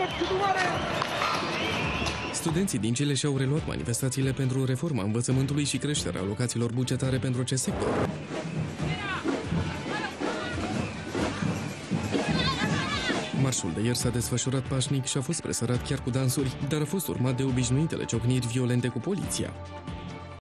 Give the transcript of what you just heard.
Studenții din Chile și-au reluat manifestațiile pentru reforma învățământului și creșterea alocațiilor bugetare pentru acest sector. Marșul de ieri s-a desfășurat pașnic și a fost presărat chiar cu dansuri, dar a fost urmat de obișnuitele ciocniri violente cu poliția.